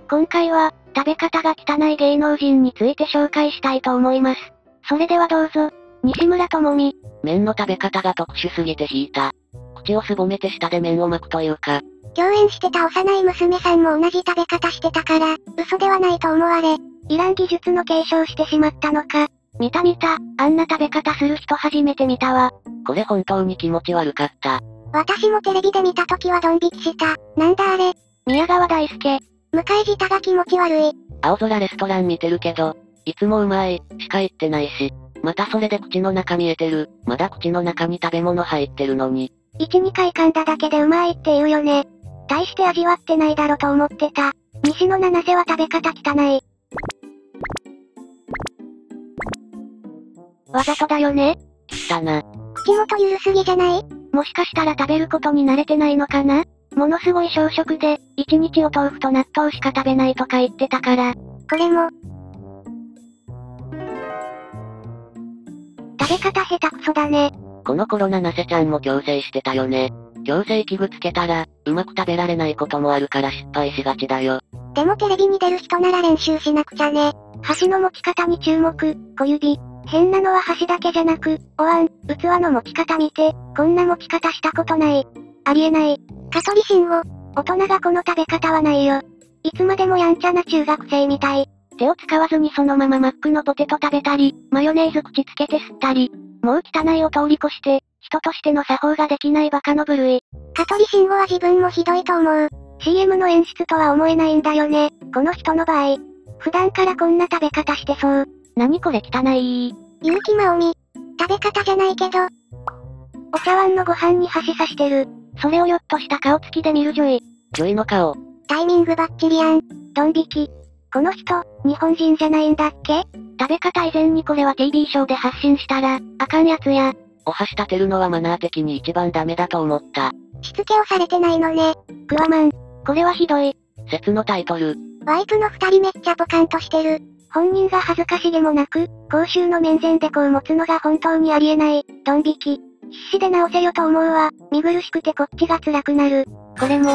今回は、食べ方が汚い芸能人について紹介したいと思います。それではどうぞ。西村智美。 麺の食べ方が特殊すぎて引いた。口をすぼめて舌で麺を巻くというか。 共演してた幼い娘さんも同じ食べ方してたから、嘘ではないと思われ、 イラン技術の継承してしまったのか。見た、あんな食べ方する人初めて見たわ。 これ本当に気持ち悪かった。 私もテレビで見た時はドン引きした。なんだあれ。 宮川大輔。 向井舌が気持ち悪い。 青空レストラン見てるけど、いつもうまい、しか言ってないし。またそれで口の中見えてる。まだ口の中に食べ物入ってるのに。 1、2回噛んだだけでうまいって言うよね。大して味わってないだろと思ってた。西野七瀬は食べ方汚い。わざとだよね。 汚な。 口元ゆるすぎじゃない？ もしかしたら食べることに慣れてないのかな？ものすごい小食で、1日お豆腐と納豆しか食べないとか言ってたから。 これも。 食べ方下手くそだね。 この頃七瀬ちゃんも矯正してたよね。矯正器具つけたら、うまく食べられないこともあるから失敗しがちだよ。 でもテレビに出る人なら練習しなくちゃね。 箸の持ち方に注目、小指。変なのは箸だけじゃなく、お椀、器の持ち方見て、こんな持ち方したことない。ありえない。 蚊取り信号。 大人がこの食べ方はないよ。いつまでもやんちゃな中学生みたい。手を使わずにそのままマックのポテト食べたり、マヨネーズ口つけて吸ったり。もう汚いを通り越して、人としての作法ができないバカの部類。 蚊取り信号は自分もひどいと思う。 CM の演出とは思えないんだよね、この人の場合。普段からこんな食べ方してそう。何これ汚い。 結城まおみ。食べ方じゃないけど。 お茶碗のご飯に箸刺してる。それをよっとした顔つきで見るジョイ。 ジョイの顔。 タイミングバッチリやん。 ドン引き。この人、日本人じゃないんだっけ？食べ方以前にこれは TV ショーで発信したら、あかんやつや。 お箸立てるのはマナー的に一番ダメだと思った。 しつけをされてないのね。 クワマン。これはひどい。 説のタイトル。 ワイプの二人めっちゃポカンとしてる。 本人が恥ずかしげもなく、公衆の面前でこう持つのが本当にありえない。ドン引き。必死で直せよと思うわ。見苦しくてこっちが辛くなる。これも。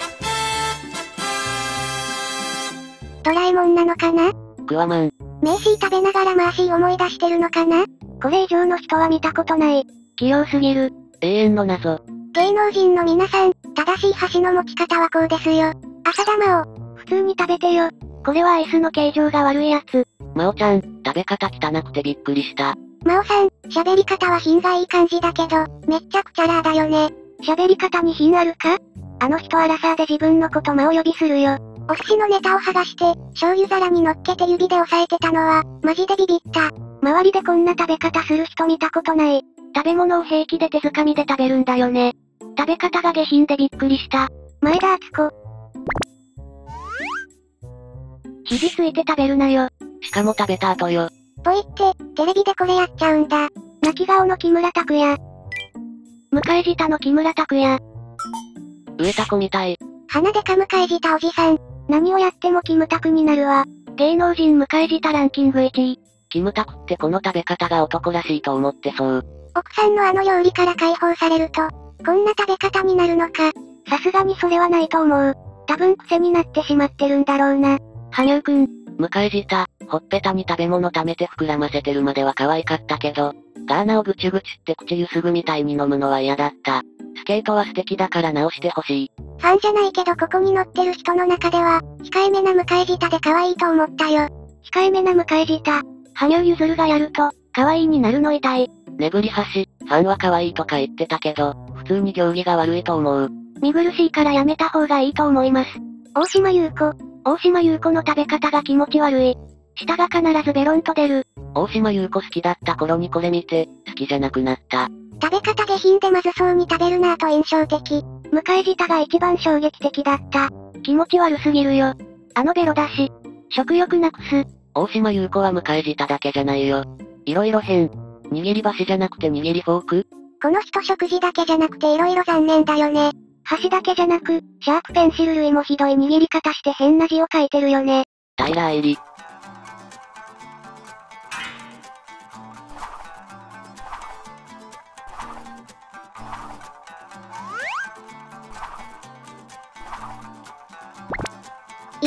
ドラえもんなのかな？ クワマン。 名シー食べながらマーシー思い出してるのかな？ これ以上の人は見たことない。器用すぎる。 永遠の謎。 芸能人の皆さん、正しい箸の持ち方はこうですよ。浅田真央。 普通に食べてよ。これはアイスの形状が悪いやつ。 真央ちゃん、食べ方汚くてびっくりした。 真央さん、喋り方は品がいい感じだけど、めっちゃくちゃラーだよね。 喋り方に品あるか？あの人アラサーで自分のこと真を呼びするよ。 お寿司のネタを剥がして、醤油皿に乗っけて指で押さえてたのは、マジでビビった。 周りでこんな食べ方する人見たことない。食べ物を平気で手づかみで食べるんだよね。食べ方が下品でびっくりした。前田敦子。肘ついて食べるなよ。 しかも食べた後よ。 と言って、テレビでこれやっちゃうんだ。 泣き顔の木村拓哉。向井舌の木村拓哉。 植えた子みたい。 鼻でか向井舌おじさん。 何をやってもキムタクになるわ。芸能人向井舌ランキング1位。 キムタクってこの食べ方が男らしいと思ってそう。 奥さんのあの料理から解放されると、こんな食べ方になるのか。 さすがにそれはないと思う。多分癖になってしまってるんだろうな。羽生くん。 向井舌、ほっぺたに食べ物溜めて膨らませてるまでは可愛かったけど、ガーナをぐちぐちって口ゆすぐみたいに飲むのは嫌だった。スケートは素敵だから直してほしい。 ファンじゃないけどここに乗ってる人の中では、控えめな向井舌で可愛いと思ったよ。 控えめな向井舌。羽生結弦がやると、可愛いになるの痛い。 ねぶり箸、ファンは可愛いとか言ってたけど、普通に行儀が悪いと思う。 見苦しいからやめた方がいいと思います。大島優子。大島優子の食べ方が気持ち悪い。舌が必ずベロンと出る。 大島優子好きだった頃にこれ見て、好きじゃなくなった。 食べ方下品でまずそうに食べるなぁと印象的。 向井舌が一番衝撃的だった。気持ち悪すぎるよ。あのベロだし。食欲なくす。 大島優子は向井舌だけじゃないよ。いろいろ変。握り箸じゃなくて握りフォーク？ この人食事だけじゃなくていろいろ残念だよね。 箸だけじゃなく、シャープペンシル類もひどい握り方して変な字を書いてるよね。 平愛理。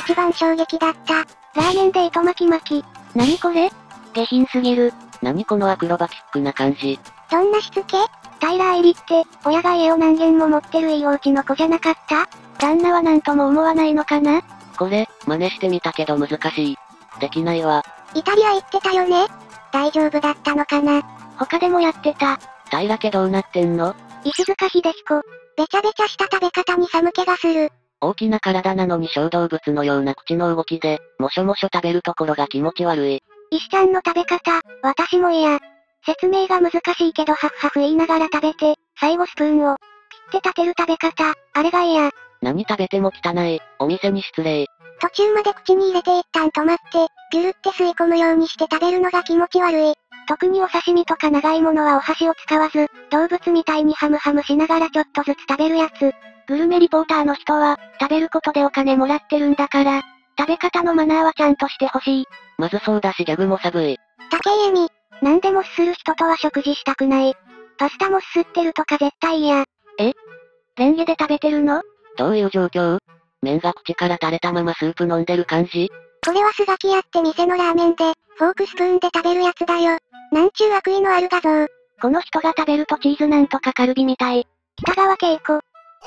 一番衝撃だった。 ラーメンで糸巻き巻き。何これ？下品すぎる。 何このアクロバティックな感じ。 どんなしつけ？ タイラーエリって、親が家を何軒も持ってるいいお家の子じゃなかった？旦那はなんとも思わないのかな？ これ、真似してみたけど難しい。できないわ。 イタリア行ってたよね？大丈夫だったのかな？ 他でもやってた。 平家どうなってんの？ 石塚秀彦。 べちゃべちゃした食べ方に寒気がする。 大きな体なのに小動物のような口の動きで、もしょもしょ食べるところが気持ち悪い。 石ちゃんの食べ方、私も嫌。説明が難しいけどハフハフ言いながら食べて、最後スプーンを、ピッて立てる食べ方、あれが嫌。 何食べても汚い、お店に失礼。 途中まで口に入れて一旦止まって、ギュルって吸い込むようにして食べるのが気持ち悪い。 特にお刺身とか長いものはお箸を使わず、動物みたいにハムハムしながらちょっとずつ食べるやつ。グルメリポーターの人は、食べることでお金もらってるんだから、食べ方のマナーはちゃんとしてほしい。 まずそうだしギャグも寒い。 武井絵美。 何でもすする人とは食事したくない。パスタもすすってるとか絶対嫌。え？レンゲで食べてるの？ どういう状況？麺が口から垂れたままスープ飲んでる感じ？ これはスガキ屋って店のラーメンで、フォークスプーンで食べるやつだよ。なんちゅう悪意のある画像。 この人が食べるとチーズなんとかカルビみたい。北川景子。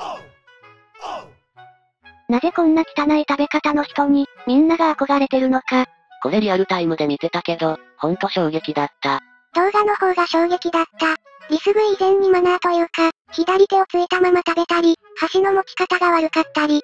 なぜこんな汚い食べ方の人に、みんなが憧れてるのか。 これリアルタイムで見てたけど、ほんと衝撃だった。 動画の方が衝撃だった。リス食い以前にマナーというか、左手をついたまま食べたり、箸の持ち方が悪かったり。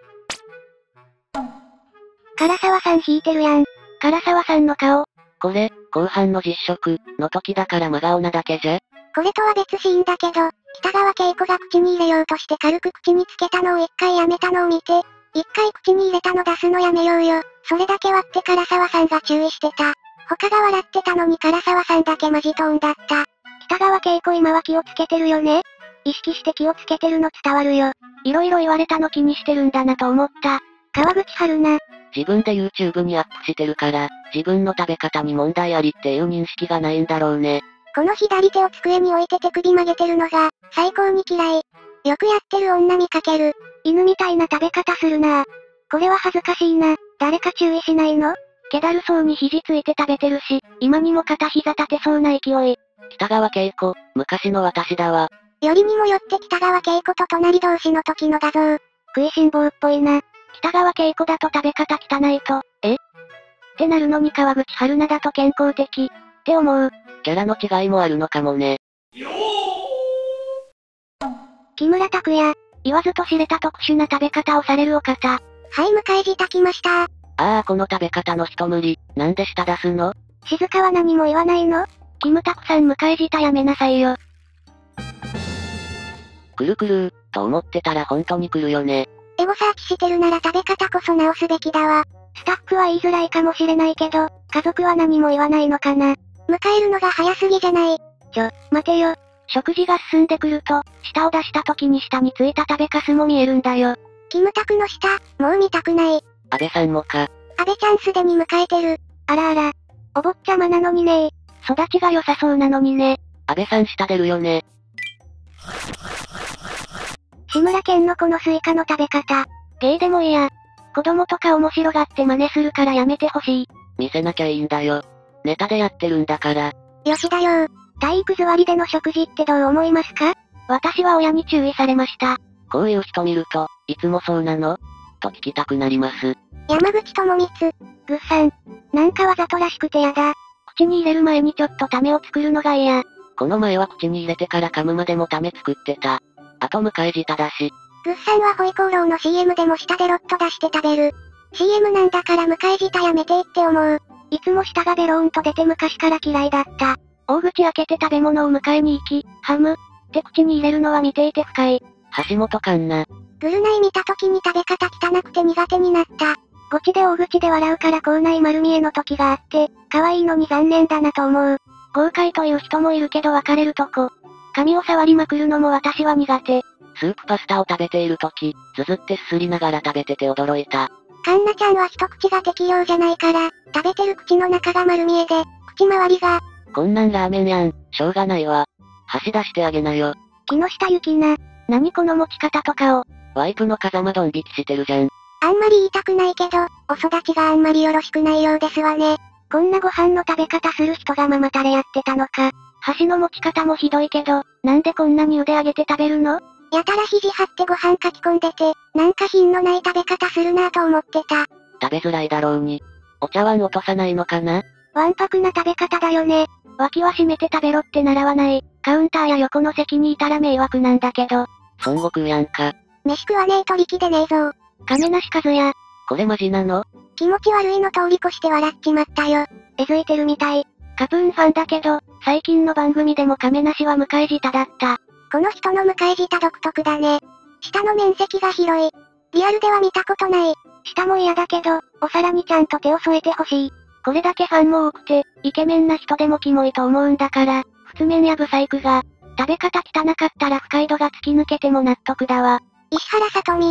唐沢さん引いてるやん。唐沢さんの顔。 これ、後半の実食、の時だから真顔なだけじゃ？ これとは別シーンだけど、北川景子が口に入れようとして軽く口につけたのを一回やめたのを見て、一回口に入れたの出すのやめようよ。それだけ割って唐沢さんが注意してた。他が笑ってたのに唐沢さんだけマジトーンだった。 北川景子今は気をつけてるよね？意識して気をつけてるの伝わるよ。いろいろ言われたの気にしてるんだなと思った。川口春奈。 自分で YouTube にアップしてるから、自分の食べ方に問題ありっていう認識がないんだろうね。 この左手を机に置いて手首曲げてるのが、最高に嫌い。よくやってる女見かける。 犬みたいな食べ方するなぁ。これは恥ずかしいな。誰か注意しないの？気だるそうに肘ついて食べてるし、今にも片膝立てそうな勢い。 北川景子、昔の私だわ。 よりにもよって北川景子と隣同士の時の画像。 食いしん坊っぽいな。北川景子だと食べ方汚いと、ってなるのに川口春奈だと健康的、って思う。 キャラの違いもあるのかもね。 木村拓哉、言わずと知れた特殊な食べ方をされるお方。 はい、迎え舌来ました。 ああ、この食べ方の人無理。なんで舌出すの？ 静かは何も言わないの？キムタクさん迎え舌やめなさいよ。 くるくると思ってたら本当に来るよね。 エゴサーチしてるなら食べ方こそ直すべきだわ。 スタッフは言いづらいかもしれないけど、家族は何も言わないのかな。 迎えるのが早すぎじゃない。 待てよ。食事が進んでくると、舌を出した時に下についた食べかすも見えるんだよ。 キムタクの舌、もう見たくない。 安倍さんもか。 安倍ちゃんすでに迎えてる。 あらあら。お坊ちゃまなのにね。育ちが良さそうなのにね。 安倍さん舌出るよね。 志村けんのこのスイカの食べ方。芸でもいいや。子供とか面白がって真似するからやめてほしい。 見せなきゃいいんだよ。ネタでやってるんだから。 吉田よ。 体育座りでの食事ってどう思いますか？私は親に注意されました。 こういう人見ると、いつもそうなの？と聞きたくなります。 山口智光。 ぐっさん。なんかわざとらしくてやだ。口に入れる前にちょっとためを作るのが嫌。 この前は口に入れてから噛むまでもため作ってた。あと迎え舌だし。 ぐっさんはホイコーローの CM でも舌でロッと出して食べる。CM なんだから迎え舌やめてって思う。 いつも舌がベローンと出て昔から嫌いだった。大口開けて食べ物を迎えに行き、ハムって口に入れるのは見ていて不快。 橋本環奈。 ぐるナイ見た時に食べ方汚くて苦手になった。 ゴチで大口で笑うから口内丸見えの時があって、可愛いのに残念だなと思う。豪快という人もいるけど分かれるとこ。髪を触りまくるのも私は苦手。 スープパスタを食べている時、ずずってすすりながら食べてて驚いた。 カンナちゃんは一口が適量じゃないから、食べてる口の中が丸見えで、口周りが。 こんなんラーメンやん、しょうがないわ。箸出してあげなよ。 木下ゆきな。何この持ち方とかを。 ワイプの風間ドン引きしてるじゃん。 あんまり言いたくないけど、お育ちがあんまりよろしくないようですわね。 こんなご飯の食べ方する人がママタレやってたのか。箸の持ち方もひどいけど、なんでこんなに腕上げて食べるの？ やたら肘張ってご飯かき込んでて、なんか品のない食べ方するなぁと思ってた。 食べづらいだろうに。お茶碗落とさないのかな？ わんぱくな食べ方だよね。脇は締めて食べろって習わない。カウンターや横の席にいたら迷惑なんだけど。 孫悟空やんか。 飯食わねえと力でねえぞ。 亀梨和也。 これマジなの？ 気持ち悪いの通り越して笑っちまったよ。 えずいてるみたい。カプーンファンだけど、最近の番組でも亀梨は向井舌だった。 この人の向井舌独特だね。舌の面積が広い。リアルでは見たことない。 舌も嫌だけど、お皿にちゃんと手を添えてほしい。これだけファンも多くて、イケメンな人でもキモいと思うんだから、普通麺やブサイクが、食べ方汚かったら不快度が突き抜けても納得だわ。 石原さとみ。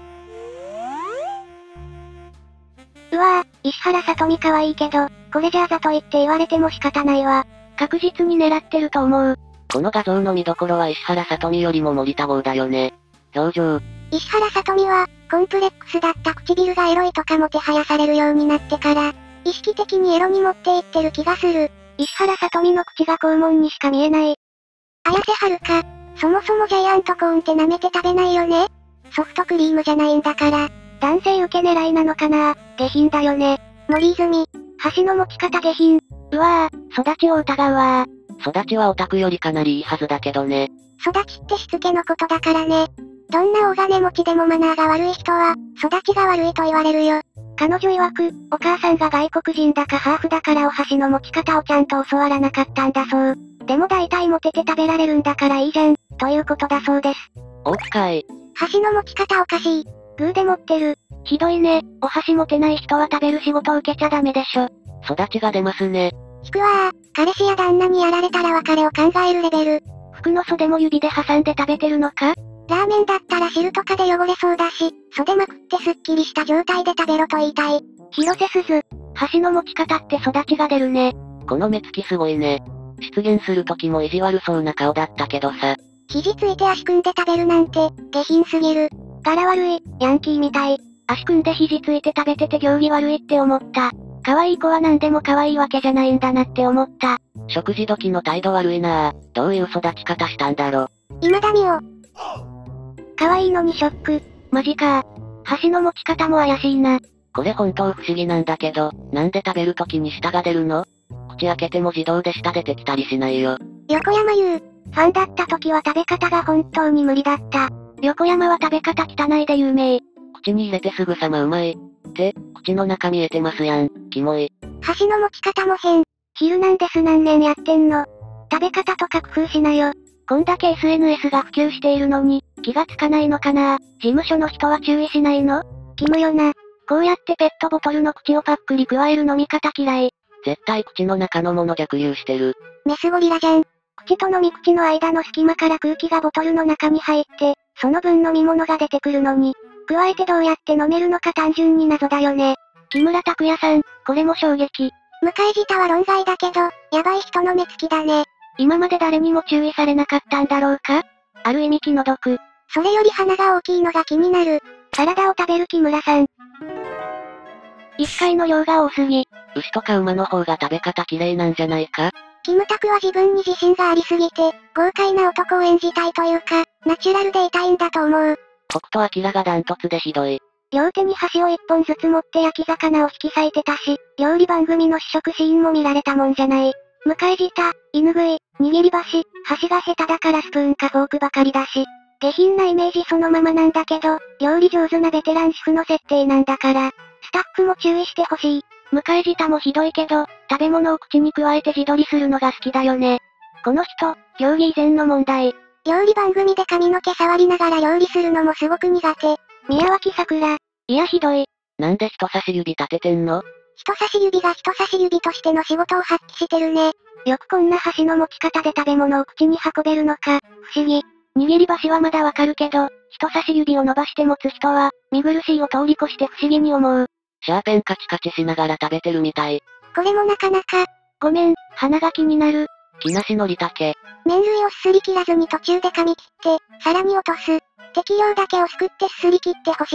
うわぁ、石原さとみ可愛いけど、これじゃあざといって言われても仕方ないわ。確実に狙ってると思う。 この画像の見どころは石原さとみよりも森田剛だよね。表情。 石原さとみは、コンプレックスだった唇がエロいとかもてはやされるようになってから、意識的にエロに持っていってる気がする。 石原さとみの口が肛門にしか見えない。 綾瀬はるか。そもそもジャイアントコーンって舐めて食べないよね？ソフトクリームじゃないんだから。 男性受け狙いなのかな？下品だよね。 森泉。 箸の持ち方下品。うわぁ、育ちを疑うわー。育ちはオタクよりかなりいいはずだけどね。 育ちってしつけのことだからね。どんな大金持ちでもマナーが悪い人は、育ちが悪いと言われるよ。 彼女曰く、お母さんが外国人だかハーフだからお箸の持ち方をちゃんと教わらなかったんだそう。でも大体モテて食べられるんだからいいじゃん、ということだそうです。 お機械。 箸の持ち方おかしい。 グーで持ってる。ひどいね。お箸持てない人は食べる仕事受けちゃダメでしょ。 育ちが出ますね。 引くわー。彼氏や旦那にやられたら別れを考えるレベル。 服の袖も指で挟んで食べてるのか？ ラーメンだったら汁とかで汚れそうだし、袖まくってスッキリした状態で食べろと言いたい。 広瀬すず。箸の持ち方って育ちが出るね。 この目つきすごいね。出現する時も意地悪そうな顔だったけどさ。 肘ついて足組んで食べるなんて、下品すぎる。 柄悪い、ヤンキーみたい。足組んで肘ついて食べてて行儀悪いって思った。可愛い子は何でも可愛いわけじゃないんだなって思った。 食事時の態度悪いなぁ。どういう育ち方したんだろ。 今田美桜。 可愛いのにショック。マジか。箸の持ち方も怪しいな。 これ本当不思議なんだけど、なんで食べる時に舌が出るの？口開けても自動で舌出てきたりしないよ。 横山優。 ファンだった時は食べ方が本当に無理だった。横山は食べ方汚いで有名。 口に入れてすぐさまうまい。って、口の中見えてますやん。キモい。 箸の持ち方も変。 ヒルナンデス何年やってんの？食べ方とか工夫しなよ。こんだけ SNS が普及しているのに、気がつかないのかな？事務所の人は注意しないの？キモよな。こうやってペットボトルの口をパックリ加える飲み方嫌い。 絶対口の中のもの逆流してる。 メスゴリラじゃん。 口と飲み口の間の隙間から空気がボトルの中に入って、その分飲み物が出てくるのに、加えてどうやって飲めるのか単純に謎だよね。木村拓哉さん、これも衝撃。 向井舌は論外だけど、やばい人の目つきだね。 今まで誰にも注意されなかったんだろうか？ある意味気の毒。 それより鼻が大きいのが気になる。 サラダを食べる木村さん。一回の量が多すぎ。 牛とか馬の方が食べ方綺麗なんじゃないか？ キムタクは自分に自信がありすぎて、豪快な男を演じたいというか、ナチュラルでいたいんだと思う。 北斗晶がダントツでひどい。 両手に箸を一本ずつ持って焼き魚を引き裂いてたし、料理番組の試食シーンも見られたもんじゃない。向井舌、犬食い、握り箸、箸が下手だからスプーンかフォークばかりだし。下品なイメージそのままなんだけど、料理上手なベテラン主婦の設定なんだから、スタッフも注意してほしい。向井舌もひどいけど、食べ物を口に加えて自撮りするのが好きだよね。この人、競技以前の問題。 料理番組で髪の毛触りながら料理するのもすごく苦手。 宮脇さくら。いやひどい。 なんで人差し指立ててんの？ 人差し指が人差し指としての仕事を発揮してるね。 よくこんな箸の持ち方で食べ物を口に運べるのか、不思議。握り箸はまだわかるけど、人差し指を伸ばして持つ人は、見苦しいを通り越して不思議に思う。 シャーペンカチカチしながら食べてるみたい。 これもなかなか。 ごめん、鼻が気になる。 木梨のりたけ。 麺類をすすり切らずに途中で噛み切って、皿に落とす。適量だけをすくってすすり切ってほしい。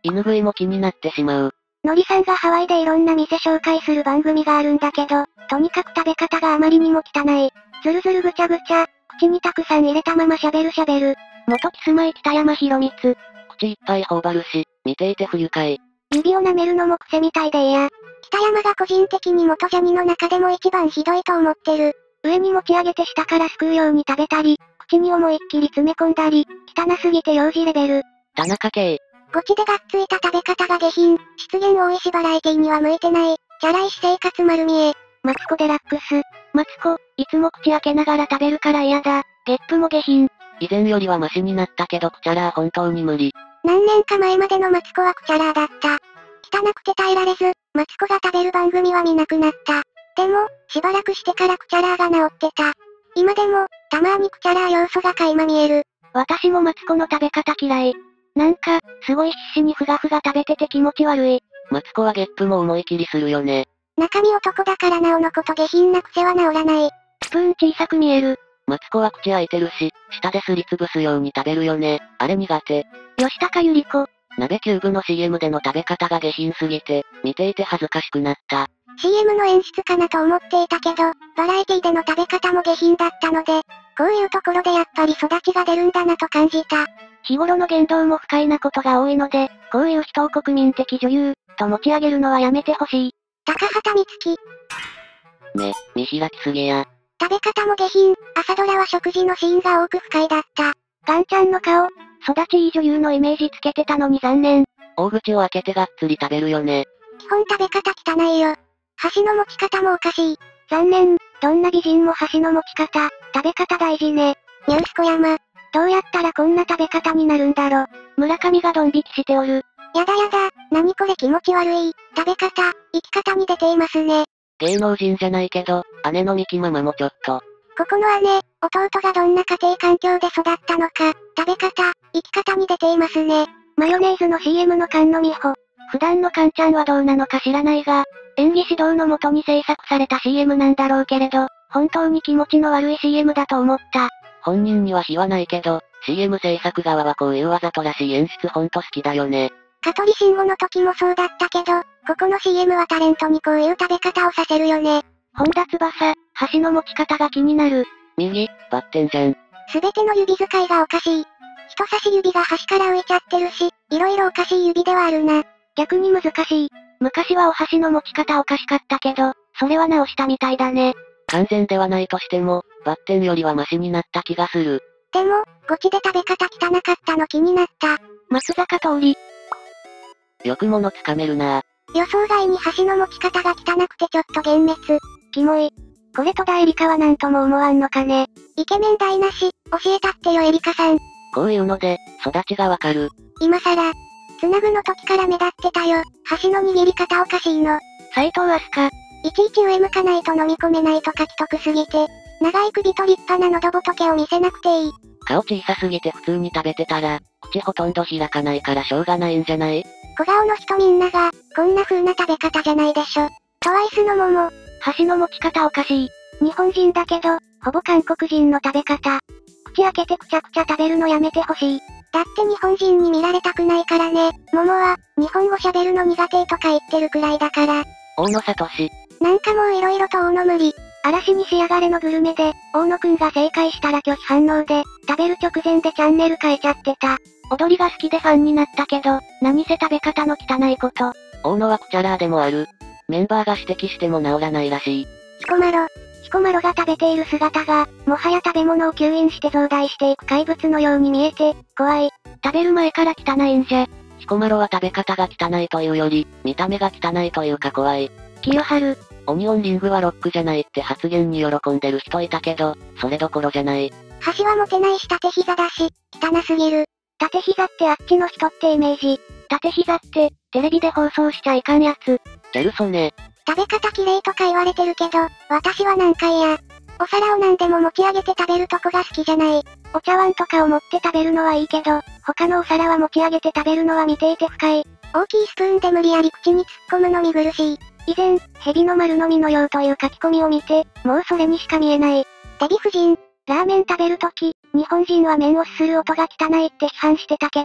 犬食いも気になってしまう。 のりさんがハワイでいろんな店紹介する番組があるんだけど、とにかく食べ方があまりにも汚い。ずるずるぐちゃぐちゃ、口にたくさん入れたまま喋る。元キスマイ北山宏光。 口いっぱい頬張るし、見ていて不愉快。 指を舐めるのも癖みたいで嫌。 北山が個人的に元ジャニの中でも一番ひどいと思ってる。 上に持ち上げて下からすくうように食べたり、口に思いっきり詰め込んだり、汚すぎて幼児レベル。 田中圭。 ゴチでがっついた食べ方が下品、失言多いしバラエティには向いてない、チャラい私生活丸見え。 マツコデラックス。マツコ、いつも口開けながら食べるから嫌だ。ゲップも下品。 以前よりはマシになったけどクチャラー本当に無理。 何年か前までのマツコはクチャラーだった。汚くて耐えられず、マツコが食べる番組は見なくなった。でも、しばらくしてからクチャラーが治ってた。今でも、たまーにクチャラー要素が垣間見える。 私もマツコの食べ方嫌い。なんか、すごい必死にふがふが食べてて気持ち悪い。 マツコはゲップも思い切りするよね。 中身男だからなおのこと下品な癖は治らない。 スプーン小さく見える。 マツコは口開いてるし、舌ですりつぶすように食べるよね。あれ苦手。 吉高由里子。 鍋キューブの CM での食べ方が下品すぎて、見ていて恥ずかしくなった。 CM の演出かなと思っていたけど、バラエティでの食べ方も下品だったので、こういうところでやっぱり育ちが出るんだなと感じた。 日頃の言動も不快なことが多いので、こういう人を国民的女優、と持ち上げるのはやめてほしい。 高畑充希。 見開きすぎや。 食べ方も下品、朝ドラは食事のシーンが多く不快だった。 ガンちゃんの顔、育ちいい女優のイメージつけてたのに残念。 大口を開けてがっつり食べるよね。 基本食べ方汚いよ。箸の持ち方もおかしい。 残念、どんな美人も箸の持ち方、食べ方大事ね。 ニュース小山。 どうやったらこんな食べ方になるんだろ。村上がドン引きしておる。 やだやだ、何これ気持ち悪い。食べ方、生き方に出ていますね。 芸能人じゃないけど、姉のミキママもちょっと。 ここの姉、弟がどんな家庭環境で育ったのか、食べ方、生き方に出ていますね。 マヨネーズの CM の菅野美穂。普段のカンちゃんはどうなのか知らないが、演技指導のもとに制作された CM なんだろうけれど、本当に気持ちの悪い CM だと思った。 本人には非はないけど、CM 制作側はこういうわざとらしい演出ほんと好きだよね。 香取慎吾の時もそうだったけど、ここの CM はタレントにこういう食べ方をさせるよね。 本田翼、箸の持ち方が気になる。 右、バッテンじゃん。 すべての指使いがおかしい。人差し指が端から浮いちゃってるし、いろいろおかしい指ではあるな。 逆に難しい。昔はお箸の持ち方おかしかったけど、それは直したみたいだね。 完全ではないとしても、バッテンよりはマシになった気がする。 でも、ゴチで食べ方汚かったの気になった。 松坂通り。 よく物つかめるなぁ。 予想外に箸の持ち方が汚くてちょっと幻滅。 キモい。これ戸田恵梨香はなんとも思わんのかね。 イケメン台無し、教えたってよエリカさん。 こういうので、育ちがわかる。 今さら。つなぐの時から目立ってたよ。箸の握り方おかしいの。 斉藤飛鳥。 いちいち上向かないと飲み込めないとか既得すぎて。長い首と立派な喉仏を見せなくていい。 顔小さすぎて普通に食べてたら、口ほとんど開かないからしょうがないんじゃない？ 小顔の人みんなが、こんな風な食べ方じゃないでしょ。トワイスの桃。 箸の持ち方おかしい。日本人だけど、ほぼ韓国人の食べ方。口開けてくちゃくちゃ食べるのやめてほしい。 だって日本人に見られたくないからね。桃は、日本語喋るの苦手とか言ってるくらいだから。 大野聡。 なんかもう色々と大野無理。 嵐に仕上がれのグルメで、大野くんが正解したら拒否反応で、食べる直前でチャンネル変えちゃってた。踊りが好きでファンになったけど、何せ食べ方の汚いこと。 大野はクチャラーでもある。メンバーが指摘しても治らないらしい。 彦摩呂が食べている姿が、もはや食べ物を吸引して増大していく怪物のように見えて、怖い。食べる前から汚いんじゃ。 彦摩呂は食べ方が汚いというより、見た目が汚いというか怖い。 清春。 オニオンリングはロックじゃないって発言に喜んでる人いたけど、それどころじゃない。 箸は持てないし縦膝だし、汚すぎる。 縦膝ってあっちの人ってイメージ。縦膝って、テレビで放送しちゃいかんやつ。 ギャル曽根。 食べ方綺麗とか言われてるけど、私は難解や。お皿を何でも持ち上げて食べるとこが好きじゃない。 お茶碗とかを持って食べるのはいいけど、他のお皿は持ち上げて食べるのは見ていて不快。 大きいスプーンで無理やり口に突っ込むの見苦しい。 以前、蛇の丸飲みのようという書き込みを見て、もうそれにしか見えない。 デヴィ夫人。 ラーメン食べるとき、日本人は麺をすする音が汚いって批判してたけど、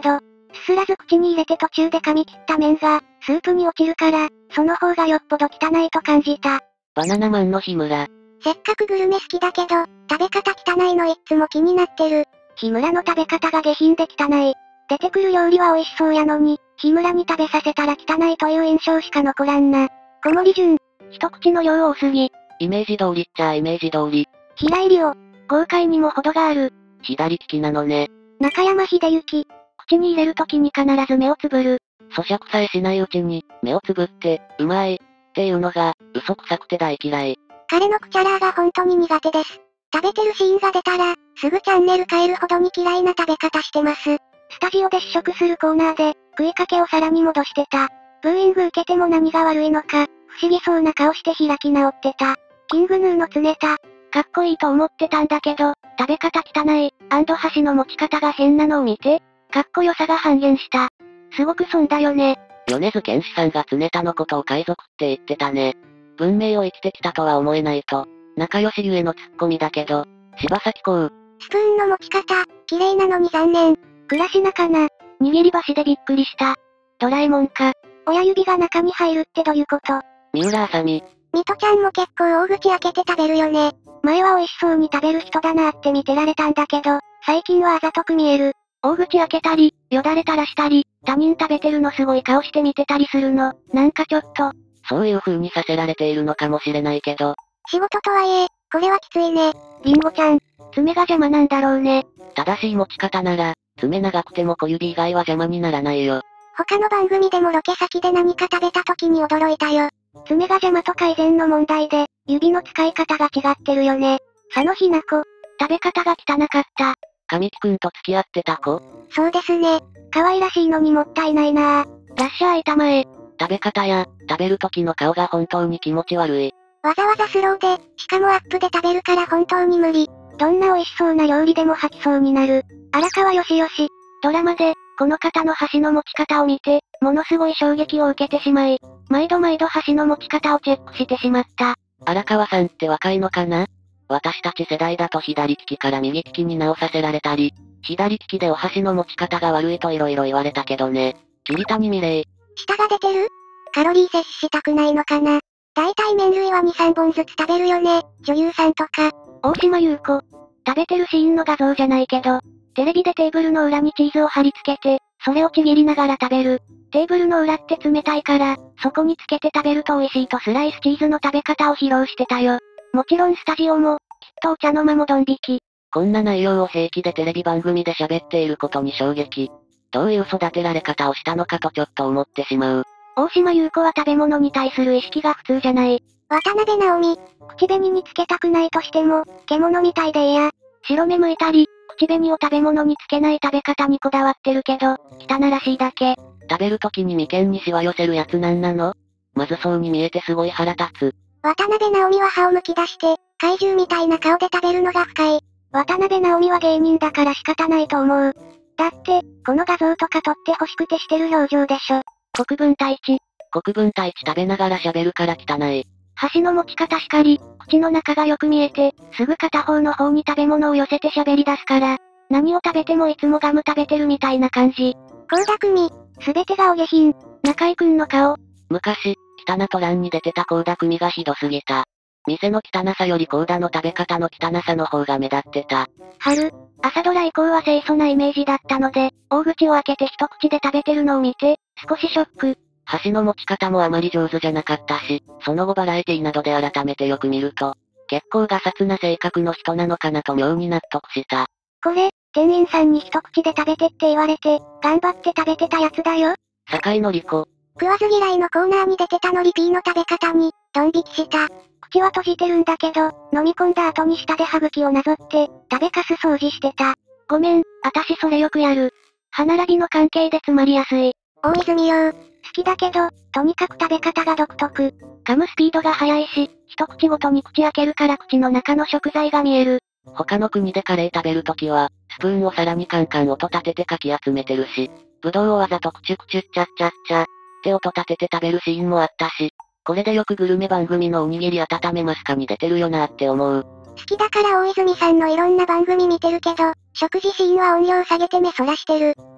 すすらず口に入れて途中で噛み切った麺が、スープに落ちるから、その方がよっぽど汚いと感じた。 バナナマンの日村。 せっかくグルメ好きだけど、食べ方汚いのいっつも気になってる。 日村の食べ方が下品で汚い。出てくる料理は美味しそうやのに、日村に食べさせたら汚いという印象しか残らんな。小森純。一口の量多すぎ。 イメージ通りっちゃイメージ通り。 平井理央。豪快にも程がある。 左利きなのね。 中山秀幸。口に入れるときに必ず目をつぶる。 咀嚼さえしないうちに、目をつぶって、うまい、っていうのが、嘘くさくて大嫌い。 彼のクチャラーが本当に苦手です。食べてるシーンが出たら、すぐチャンネル変えるほどに嫌いな食べ方してます。 スタジオで試食するコーナーで、食いかけを皿に戻してた。ブーイング受けても何が悪いのか、不思議そうな顔して開き直ってた。キングヌーの常田。かっこいいと思ってたんだけど、食べ方汚い、箸の持ち方が変なのを見て、かっこよさが半減した。すごく損だよね。 米津玄師さんが常田のことを海賊って言ってたね。文明を生きてきたとは思えないと。仲良しゆえのツッコミだけど、柴咲コウ。 スプーンの持ち方、綺麗なのに残念。 暮らしなかな。握り箸でびっくりした。ドラえもんか。親指が中に入るってどういうこと？ 三浦あさみ。 ミトちゃんも結構大口開けて食べるよね。 前は美味しそうに食べる人だなって見てられたんだけど、最近はあざとく見える。大口開けたり、よだれ垂らしたり、他人食べてるのすごい顔して見てたりするの、なんかちょっと。 そういう風にさせられているのかもしれないけど。 仕事とはいえ、これはきついね。 リンゴちゃん、爪が邪魔なんだろうね。 正しい持ち方なら、爪長くても小指以外は邪魔にならないよ。 他の番組でもロケ先で何か食べた時に驚いたよ。 爪が邪魔と改善の問題で、指の使い方が違ってるよね。佐野ひな子、食べ方が汚かった。 神木くんと付き合ってた子？ そうですね。 可愛らしいのにもったいないなぁ。ラッシャー板前。 食べ方や、食べる時の顔が本当に気持ち悪い。 わざわざスローで、しかもアップで食べるから本当に無理。 どんな美味しそうな料理でも吐きそうになる。荒川よしよし。ドラマで、この方の箸の持ち方を見て、ものすごい衝撃を受けてしまい、毎度箸の持ち方をチェックしてしまった。 荒川さんって若いのかな？私たち世代だと左利きから右利きに直させられたり、左利きでお箸の持ち方が悪いと色々言われたけどね。桐谷美玲。 舌が出てる？カロリー摂取したくないのかな？大体麺類は2、3本ずつ食べるよね、女優さんとか。 大島優子。食べてるシーンの画像じゃないけど、テレビでテーブルの裏にチーズを貼り付けて、それをちぎりながら食べる。テーブルの裏って冷たいから、そこにつけて食べると美味しいとスライスチーズの食べ方を披露してたよ。もちろんスタジオも、きっとお茶の間もドン引き。 こんな内容を平気でテレビ番組で喋っていることに衝撃。どういう育てられ方をしたのかとちょっと思ってしまう。 大島優子は食べ物に対する意識が普通じゃない。 渡辺直美。 口紅につけたくないとしても、獣みたいで嫌。白目向いたり、口紅を食べ物につけない食べ方にこだわってるけど、汚らしいだけ。 食べるときに眉間にシワ寄せるやつなんなの？まずそうに見えてすごい腹立つ。 渡辺直美は歯をむき出して、怪獣みたいな顔で食べるのが不快。 渡辺直美は芸人だから仕方ないと思う。だって、この画像とか撮って欲しくてしてる表情でしょ。国分太一。 国分太一食べながら喋るから汚い。 箸の持ち方しかり、口の中がよく見えて、すぐ片方の方に食べ物を寄せて喋り出すから、何を食べてもいつもガム食べてるみたいな感じ。 倖田來未。 すべてがお下品。中井くんの顔。 昔、汚なトランに出てた倖田來未がひどすぎた。店の汚さより倖田の食べ方の汚さの方が目立ってた。 春、朝ドラ以降は清楚なイメージだったので、大口を開けて一口で食べてるのを見て、少しショック。 箸の持ち方もあまり上手じゃなかったし、その後バラエティなどで改めてよく見ると、結構ガサツな性格の人なのかなと妙に納得した。 これ、店員さんに一口で食べてって言われて、頑張って食べてたやつだよ。 坂井のり子。 食わず嫌いのコーナーに出てたのりピーの食べ方に、ドン引きした。 口は閉じてるんだけど、飲み込んだ後に舌で歯茎をなぞって、食べかす掃除してた。ごめん、私それよくやる。歯並びの関係で詰まりやすい。 大泉洋。 好きだけど、とにかく食べ方が独特。噛むスピードが速いし、一口ごとに口開けるから口の中の食材が見える。 他の国でカレー食べるときは、スプーンを皿にカンカン音立ててかき集めてるし、ぶどうをわざとクチュクチュッチャッチャッチャって音立てて食べるシーンもあったし、これでよくグルメ番組のおにぎり温めますかに出てるよなって思う。 好きだから大泉さんのいろんな番組見てるけど、食事シーンは音量下げて目そらしてる。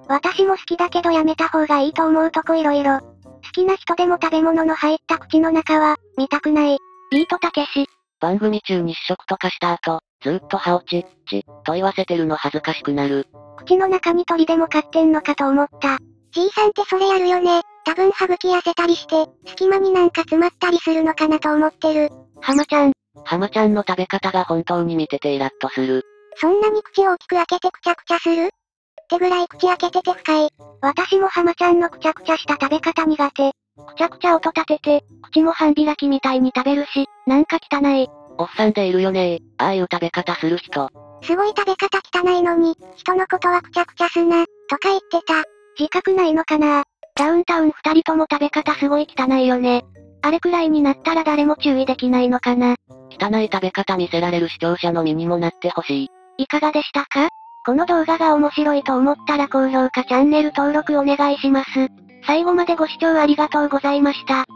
私も好きだけどやめた方がいいと思うとこいろいろ。好きな人でも食べ物の入った口の中は、見たくない。ビートたけし。 番組中に試食とかした後、ずーっと歯をチッチ、と言わせてるの恥ずかしくなる。 口の中に鳥でも飼ってんのかと思った。 じいさんってそれやるよね。多分歯茎痩せたりして、隙間になんか詰まったりするのかなと思ってる。 浜ちゃん。 浜ちゃんの食べ方が本当に見ててイラッとする。 そんなに口を大きく開けてくちゃくちゃするってぐらい口開けてて深い。 私も浜ちゃんのくちゃくちゃした食べ方苦手。くちゃくちゃ音立てて、口も半開きみたいに食べるし、なんか汚い。 おっさんでいるよねああいう食べ方する人。 すごい食べ方汚いのに、人のことはくちゃくちゃすな、とか言ってた。 自覚ないのかな。ダウンタウン二人とも食べ方すごい汚いよね。あれくらいになったら誰も注意できないのかな。 汚い食べ方見せられる視聴者の身にもなってほしい。 いかがでしたか？この動画が面白いと思ったら高評価チャンネル登録お願いします。最後までご視聴ありがとうございました。